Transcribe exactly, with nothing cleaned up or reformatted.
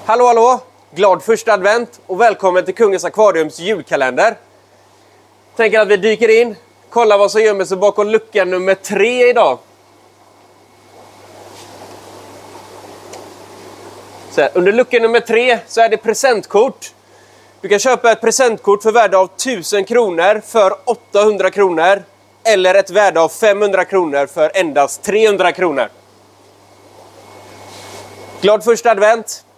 Hallå hallå! Glad första advent och välkommen till Kungens Akvariums julkalender. Tänker att vi dyker in, kolla vad som gömmer sig bakom lucka nummer tre idag. Så här, under lucka nummer tre så är det presentkort. Du kan köpa ett presentkort för värde av tusen kronor för åttahundra kronor. Eller ett värde av femhundra kronor för endast trehundra kronor. Glad första advent!